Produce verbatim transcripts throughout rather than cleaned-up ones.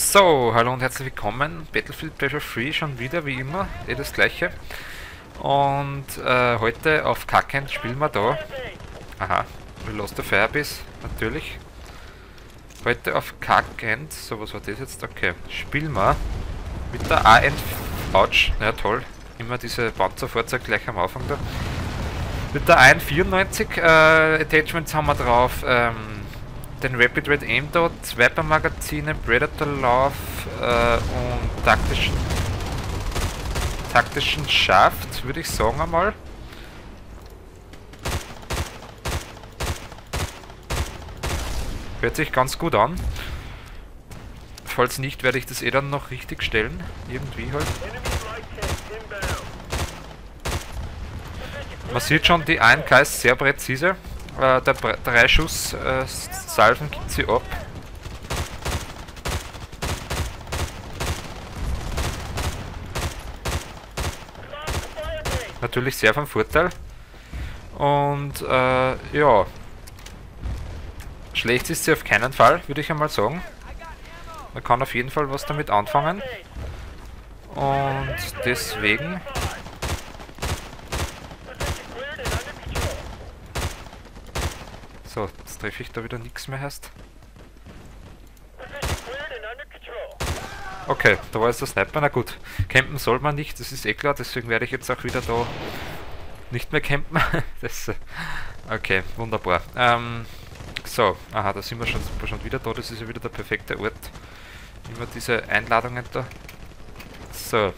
So, hallo und herzlich willkommen. Battlefield Pressure Free schon wieder, wie immer, eh das gleiche. Und äh, heute auf Kackend spielen wir da. Aha, We Lost the Firebase, natürlich. Heute auf Kackend, so was war das jetzt? Okay, spielen wir mit der A N... Ouch, ja toll, immer diese Panzerfahrzeuge gleich am Anfang da. Mit der A N vierundneunzig äh, Attachments haben wir drauf. Ähm, den Rapid Red Aim Dot, Sniper-Magazine, Predator-Lauf äh, und taktischen, taktischen Schaft, würde ich sagen einmal. Hört sich ganz gut an. Falls nicht, werde ich das eh dann noch richtig stellen. Irgendwie halt. Man sieht schon, die A N K ist sehr präzise. Äh, der drei Schuss äh, Salven gibt sie ab. Natürlich sehr von Vorteil. Und äh, ja. Schlecht ist sie auf keinen Fall, würde ich einmal sagen. Man kann auf jeden Fall was damit anfangen. Und deswegen... So, jetzt treffe ich da wieder nichts mehr, heißt. Okay, da war jetzt der Sniper. Na gut, campen soll man nicht, das ist eh klar, deswegen werde ich jetzt auch wieder da nicht mehr campen. Das, okay, wunderbar. Ähm, so, aha, da sind wir schon, schon wieder da, das ist ja wieder der perfekte Ort. Immer diese Einladungen da. So.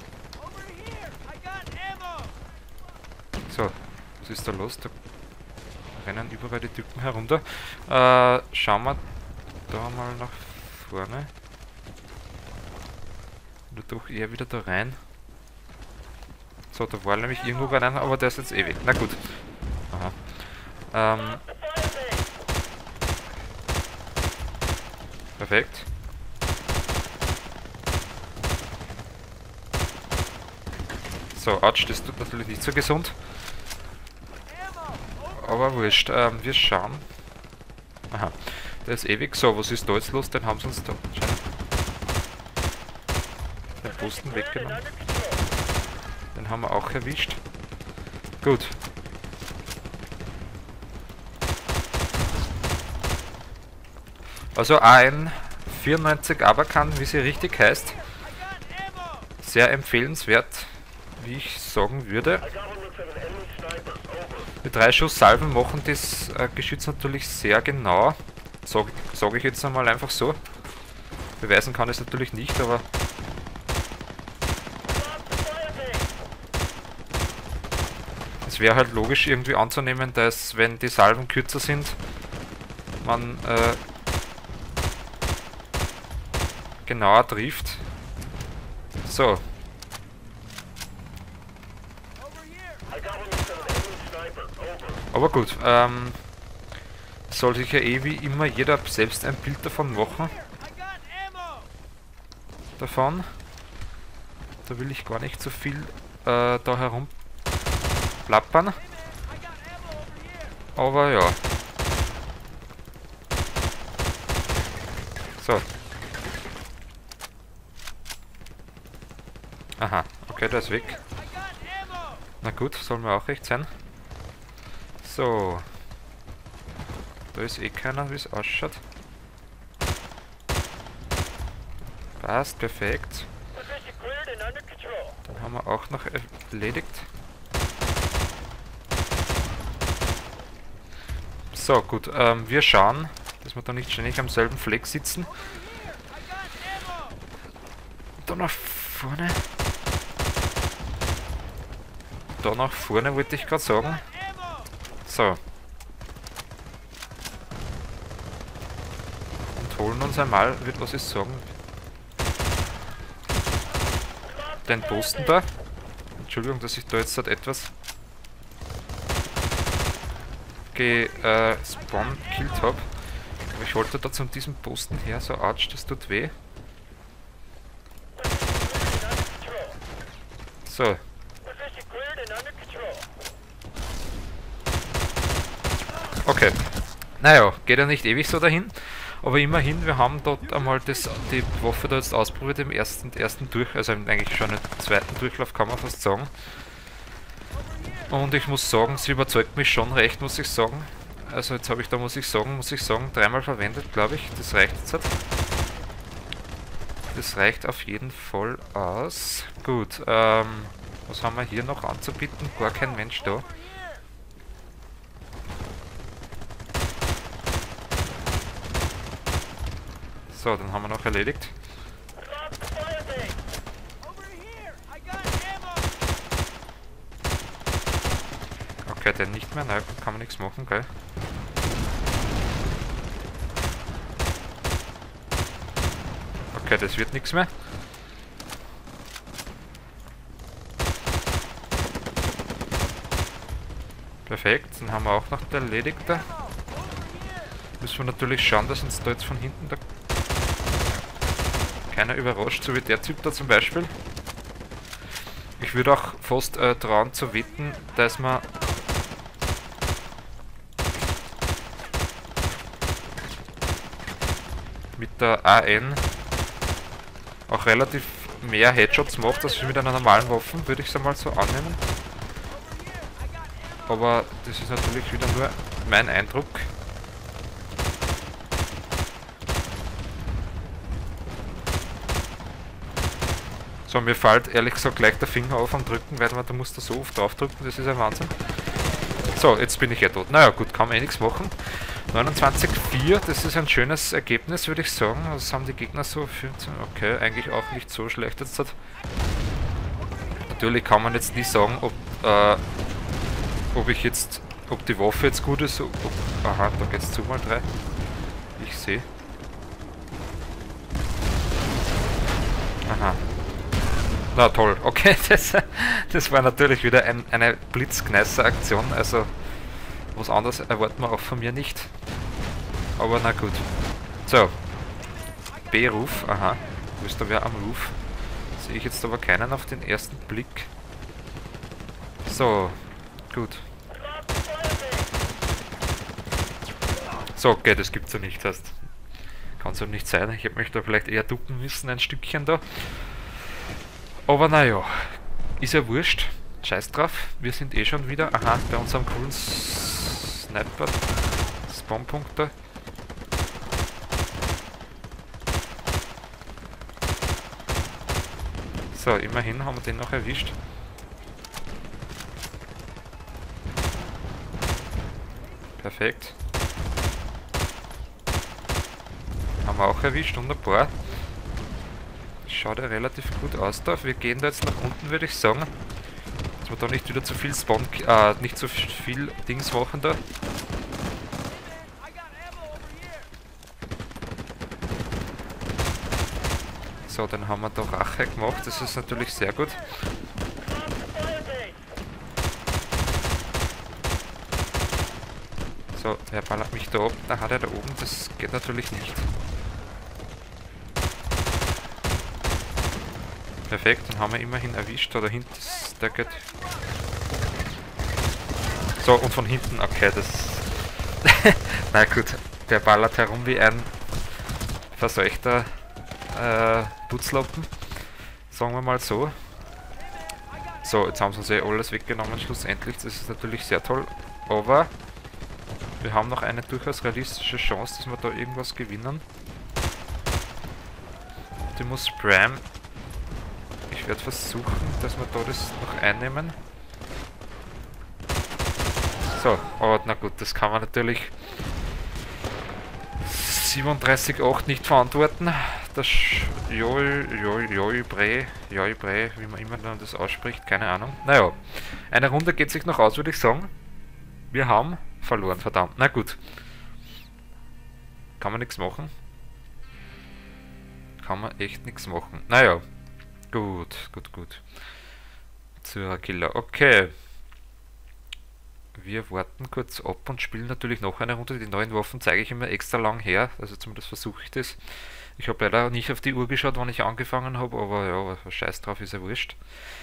So, was ist da los? Da rennen überall die Typen herunter. Äh, schauen wir da mal nach vorne. Oder doch eher wieder da rein. So, da war nämlich irgendwo bei einer, aber der ist jetzt eh weg. Na gut. Aha. Ähm. Perfekt. So, Autsch, das tut natürlich nicht so gesund. Aber wurscht, ähm, wir schauen. Aha, der ist ewig. So, was ist da jetzt los? Den haben sie uns da den Posten weggenommen. Den haben wir auch erwischt. Gut. Also A N vierundneunzig Abakan, wie sie richtig heißt. Sehr empfehlenswert, wie ich sagen würde. Die drei Schuss Salven machen das äh, Geschütz natürlich sehr genau. Sag, sag ich jetzt einmal einfach so. Beweisen kann ich es natürlich nicht, aber... Es wäre halt logisch irgendwie anzunehmen, dass wenn die Salven kürzer sind, man äh, genauer trifft. So. Aber gut, ähm, soll sich ja eh wie immer jeder selbst ein Bild davon machen. Davon. Da will ich gar nicht so viel äh, da herum plappern. Aber ja. So. Aha, okay, der ist weg. Na gut, soll mir auch recht sein. So. Da ist eh keiner, wie es ausschaut. Passt, perfekt. Dann haben wir auch noch erledigt. So, gut, ähm, wir schauen, dass wir da nicht ständig am selben Fleck sitzen. Da nach vorne. Da nach vorne wollte ich gerade sagen. So. Und holen uns einmal, wird was ich sagen, den Posten da. Entschuldigung, dass ich da jetzt halt etwas gespawnt-killt habe. Aber ich wollte da zu diesem Posten her, so ouch, das tut weh. So. Okay. Naja, geht ja nicht ewig so dahin. Aber immerhin, wir haben dort einmal das, die Waffe da jetzt ausprobiert im ersten, ersten Durch, also eigentlich schon im zweiten Durchlauf, kann man fast sagen. Und ich muss sagen, sie überzeugt mich schon recht, muss ich sagen. Also jetzt habe ich da, muss ich sagen, muss ich sagen, dreimal verwendet, glaube ich. Das reicht jetzt. Das reicht auf jeden Fall aus. Gut, ähm, was haben wir hier noch anzubieten? Gar kein Mensch da. So, dann haben wir noch erledigt. Okay, den nicht mehr, nein, kann man nichts machen, gell? Okay, das wird nichts mehr. Perfekt, dann haben wir auch noch der Erledigte. Müssen wir natürlich schauen, dass uns da jetzt von hinten da keiner überrascht, so wie der Typ da zum Beispiel. Ich würde auch fast äh, trauen zu wetten, dass man mit der A N auch relativ mehr Headshots macht, als mit einer normalen Waffe, würde ich es einmal so annehmen. Aber das ist natürlich wieder nur mein Eindruck. So, mir fällt ehrlich gesagt gleich der Finger auf am Drücken, weil man da muss da so oft drauf drücken, das ist ein Wahnsinn. So, jetzt bin ich eh tot. Naja gut, kann man eh nichts machen. neunundzwanzig vier, das ist ein schönes Ergebnis, würde ich sagen. Was haben die Gegner so? vierzehn, okay, eigentlich auch nicht so schlecht jetzt. Natürlich kann man jetzt nie sagen, ob, äh, ob ich jetzt, ob die Waffe jetzt gut ist. Ob, aha, da geht's zu mal drei. Ich sehe. Aha. Na toll, okay, das, das war natürlich wieder ein, eine Blitzkneißer-Aktion, also was anderes erwarten wir auch von mir nicht. Aber na gut. So. B-Ruf, aha. Wo ist da wer am Ruf? Sehe ich jetzt aber keinen auf den ersten Blick. So, gut. So, okay, das gibt's ja nicht erst. Kann so nicht sein, ich hätte mich da vielleicht eher ducken müssen, ein Stückchen da. Aber naja, ist ja wurscht. Scheiß drauf, wir sind eh schon wieder, aha, bei unserem coolen Sniper Spawnpunkt da. So, immerhin haben wir den noch erwischt. Perfekt. Haben wir auch erwischt, wunderbar. Schaut ja relativ gut aus da. Wir gehen da jetzt nach unten, würde ich sagen. Dass wir da nicht wieder zu viel Spawn, äh, nicht zu viel Dings machen da. So, dann haben wir da Rache gemacht. Das ist natürlich sehr gut. So, der ballert mich da ab. Da hat er da oben. Das geht natürlich nicht. Perfekt, dann haben wir immerhin erwischt. Da hinten ist der geht. So, und von hinten, okay, das. Na gut, der ballert herum wie ein verseuchter äh, Putzlappen. Sagen wir mal so. So, jetzt haben sie uns eh alles weggenommen, schlussendlich. Das ist natürlich sehr toll. Aber wir haben noch eine durchaus realistische Chance, dass wir da irgendwas gewinnen. Die muss Bram. Ich werde versuchen, dass wir da das noch einnehmen. So, aber na gut, das kann man natürlich siebenunddreißig Komma acht nicht verantworten. Das Joi, Joi, Joi, Bre, Joi, Bre, wie man immer dann das ausspricht, keine Ahnung. Naja, eine Runde geht sich noch aus, würde ich sagen. Wir haben verloren, verdammt. Na gut. Kann man nichts machen. Kann man echt nichts machen. Naja. Gut, gut, gut. Zur Killer. Okay. Wir warten kurz ab und spielen natürlich noch eine Runde. Die neuen Waffen zeige ich immer extra lang her. Also zumindest versuche ich das. Ich habe leider nicht auf die Uhr geschaut, wann ich angefangen habe, aber ja, scheiß drauf, ist ja wurscht.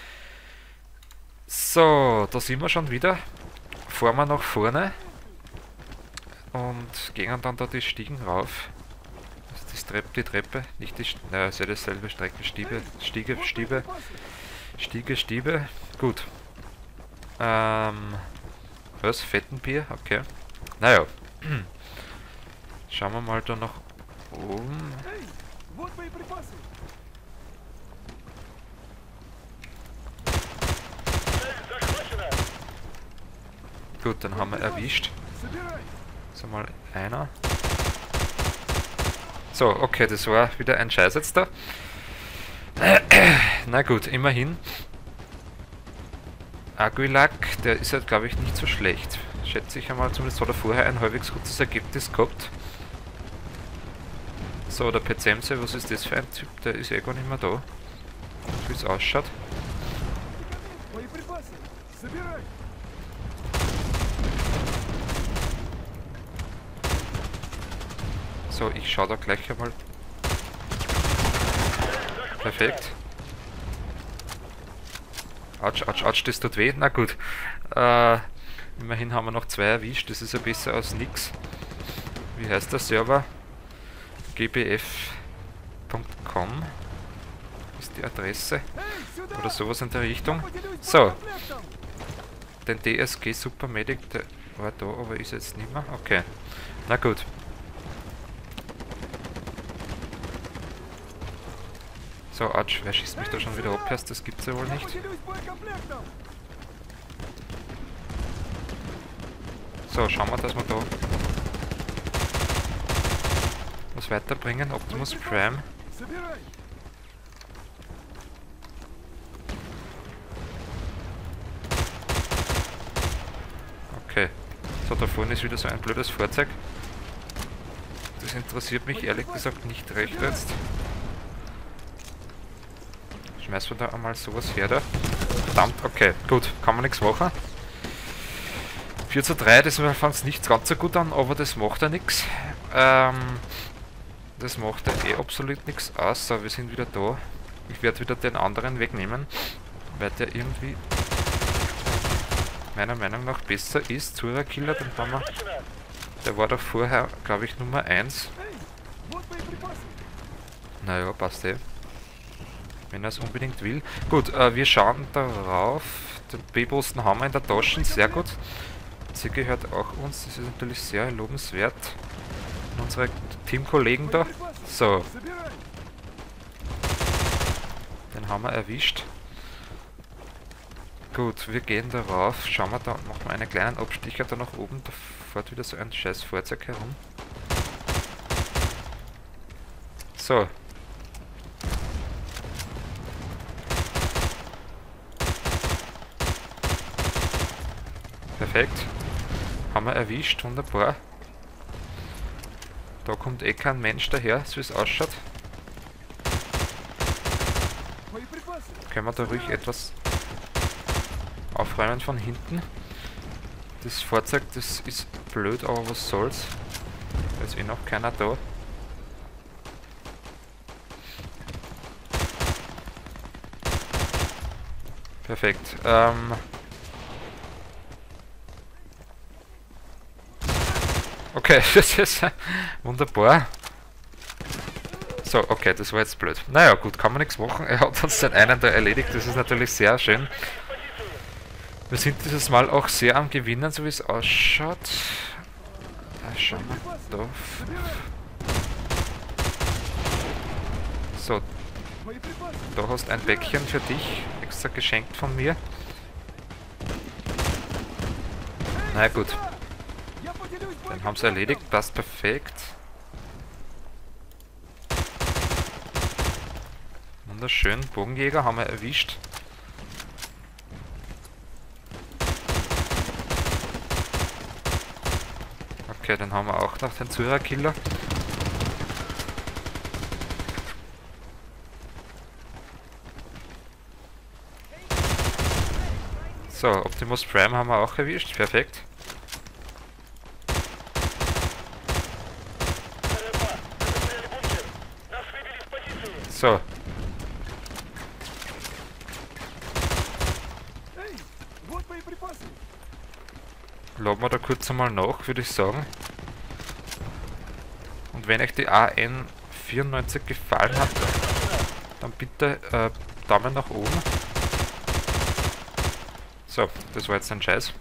So, da sind wir schon wieder. Fahren wir nach vorne und gehen dann da die Stiegen rauf. Das ist die Treppe, die Treppe, nicht die... Naja, ist ja dasselbe Strecke. Stiebe, Stiege, Stiebe, Stiege, Stiebe. Gut. Ähm... Was? Fettenbier? Okay. Naja. Schauen wir mal da nach oben. Gut, dann haben wir erwischt. So, mal einer. So, okay, das war wieder ein Scheiß jetzt da. Na gut, immerhin. Aguilac, der ist halt, glaube ich, nicht so schlecht. Schätze ich einmal, zumindest hat er vorher ein halbwegs gutes Ergebnis gehabt. So, der Petzemse, was ist das für ein Typ? Der ist eh gar nicht mehr da. Wie es ausschaut. So, ich schaue da gleich einmal. Perfekt. Autsch, autsch, autsch, das tut weh. Na gut. Äh, immerhin haben wir noch zwei erwischt. Das ist ja besser als nix. Wie heißt der Server? g b f punkt com ist die Adresse. Oder sowas in der Richtung. So. Den D S G Super Medic, der war da, aber ist jetzt nicht mehr. Okay. Na gut. So, Autsch, wer schießt mich da schon wieder ab? Das gibt's ja wohl nicht. So, schauen wir, dass wir da was weiterbringen. Optimus Prime. Okay. So, da vorne ist wieder so ein blödes Fahrzeug. Das interessiert mich ehrlich gesagt nicht recht jetzt. Schmeißen wir da einmal sowas her da. Verdammt, okay, gut, kann man nichts machen. vier zu drei, das fängt es nicht ganz so gut an, aber das macht ja nichts. Ähm, das macht ja eh absolut nichts aus. So, wir sind wieder da. Ich werde wieder den anderen wegnehmen, weil der irgendwie meiner Meinung nach besser ist. Zura Killer, den haben wir. Der war doch vorher, glaube ich, Nummer eins. Naja, passt eh. Wenn er es unbedingt will. Gut, äh, wir schauen darauf. Den B-Posten haben wir in der Tasche, sehr gut. Sie gehört auch uns, das ist natürlich sehr lobenswert. Und unsere Teamkollegen da. So. Den haben wir erwischt. Gut, wir gehen darauf. Schauen wir da, machen wir einen kleinen Abstecher da nach oben. Da fährt wieder so ein scheiß Fahrzeug herum. So. Perfekt. Haben wir erwischt, wunderbar. Da kommt eh kein Mensch daher, so wie es ausschaut. Können wir da ruhig etwas aufräumen von hinten. Das Fahrzeug, das ist blöd, aber was soll's. Da ist eh noch keiner da. Perfekt. Ähm... Okay, das ist wunderbar. So, okay, das war jetzt blöd. Naja, gut, kann man nichts machen. Er hat uns den einen da erledigt, das ist natürlich sehr schön. Wir sind dieses Mal auch sehr am Gewinnen, so wie es ausschaut. Da schauen wir da. So, da hast ein Bäckchen für dich, extra geschenkt von mir. Na gut. Dann haben sie erledigt, passt perfekt. Wunderschön, Bogenjäger haben wir erwischt. Okay, dann haben wir auch noch den Zura-Killer. So, Optimus Prime haben wir auch erwischt, perfekt. So. Laden wir da kurz einmal nach, würde ich sagen. Und wenn euch die A N vierundneunzig gefallen hat, dann bitte äh, Daumen nach oben. So, das war jetzt ein Scheiß.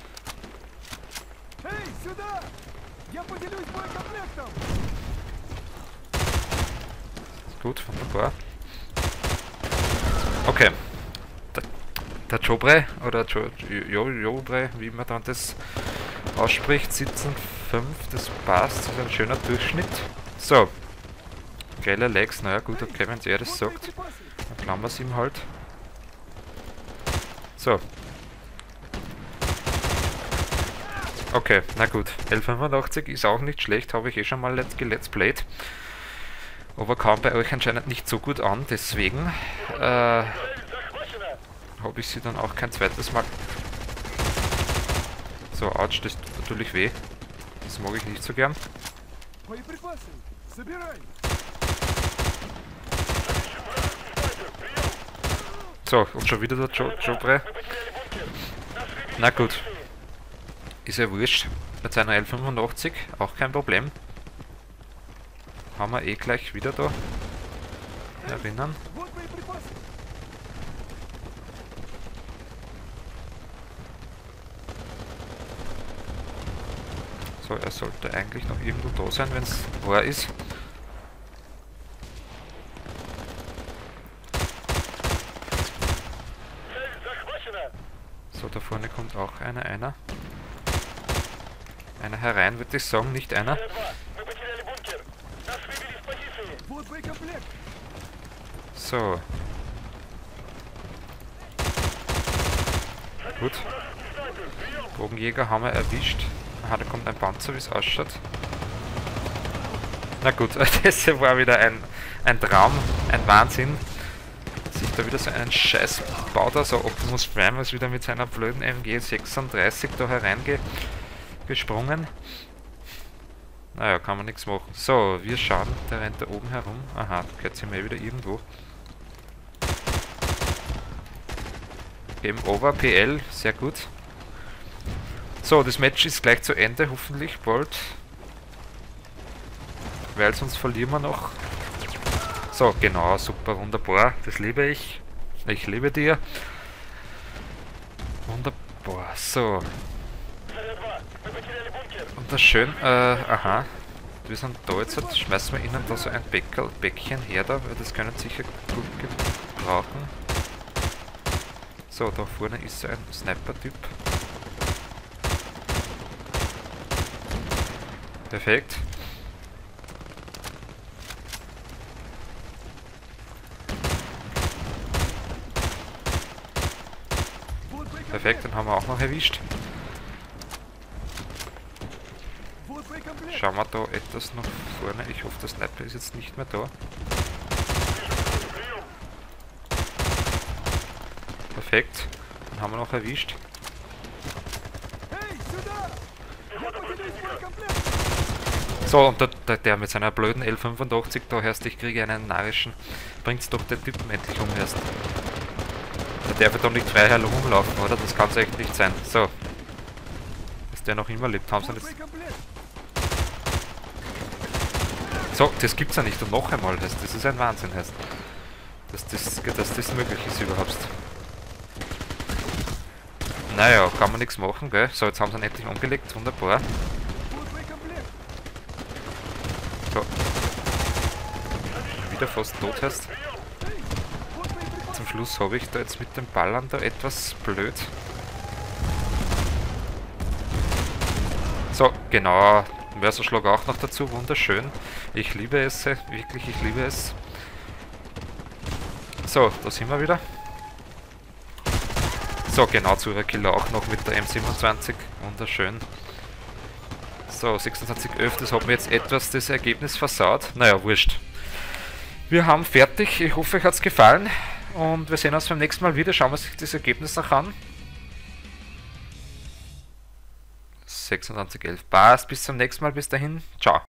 Gut, wunderbar. Okay. Der, der Jobre, oder jo, jo, Jobre, wie man dann das ausspricht, sitzen fünf, das passt, das ist ein schöner Durchschnitt. So. Geile Legs, naja gut, okay, wenn er das sagt, dann klammern wir es ihm halt. So. Okay, na gut. L fünfundachtzig ist auch nicht schlecht, habe ich eh schon mal let's, let's played. Aber kam bei euch anscheinend nicht so gut an, deswegen äh, habe ich sie dann auch kein zweites Mal. So, ouch, das tut natürlich weh. Das mag ich nicht so gern. So, und schon wieder der jo Jobre. Na gut. Ist ja wurscht. Mit seiner L fünfundachtzig, auch kein Problem. Haben wir eh gleich wieder da erinnern. So, er sollte eigentlich noch irgendwo da sein, wenn es wahr ist. So, da vorne kommt auch einer, einer. Einer herein, würde ich sagen, nicht einer. So. Gut. Bogenjäger haben wir erwischt. Aha, da kommt ein Panzer, wie es ausschaut. Na gut, das war wieder ein, ein Traum, ein Wahnsinn. Sich da wieder so einen Scheiß baut, also Optimus Prime ist wieder mit seiner blöden M G sechsunddreißig da hereingesprungen. Naja, kann man nichts machen. So, wir schauen, der rennt da oben herum. Aha, da gehört sie mir wieder irgendwo. Game over, P L, sehr gut. So, das Match ist gleich zu Ende, hoffentlich bald. Weil sonst verlieren wir noch. So, genau, super, wunderbar. Das liebe ich. Ich liebe dir. Wunderbar, so. Und das schön, äh, aha. Wir sind da jetzt, halt, schmeißen wir ihnen da so ein Bäckerl, Bäckchen her da, weil das können sicher gut gebrauchen. So, da vorne ist so ein Sniper-Typ. Perfekt. Perfekt, den haben wir auch noch erwischt. Schauen wir da etwas nach vorne. Ich hoffe, der Sniper ist jetzt nicht mehr da. Perfekt, den haben wir noch erwischt. So, und der, der, der mit seiner blöden L fünfundachtzig, da hörst ich kriege einen narischen. Bringt's doch den Typen endlich um erst. Der darf doch nicht frei herumlaufen, oder? Das kann es echt nicht sein. So. Dass der noch immer lebt, haben sie jetzt. So, das gibt's ja nicht. Und noch einmal, heißt, das ist ein Wahnsinn, heißt. Dass das, dass das möglich ist überhaupt. Naja, kann man nichts machen, gell? So, jetzt haben sie ihn endlich umgelegt, wunderbar. So. Wieder fast tot heißt. Zum Schluss habe ich da jetzt mit dem Ballern da etwas blöd. So, genau. Mörserschlag auch noch dazu, wunderschön. Ich liebe es, wirklich, ich liebe es. So, da sind wir wieder. So, genau, Zura-Killer auch noch mit der M siebenundzwanzig, wunderschön. So, sechsundzwanzig elf, das hat mir jetzt etwas das Ergebnis versaut. Naja, wurscht. Wir haben fertig, ich hoffe, euch hat es gefallen. Und wir sehen uns beim nächsten Mal wieder. Schauen wir sich das Ergebnis noch an. sechsundzwanzig elf passt. Bis zum nächsten Mal. Bis dahin. Ciao.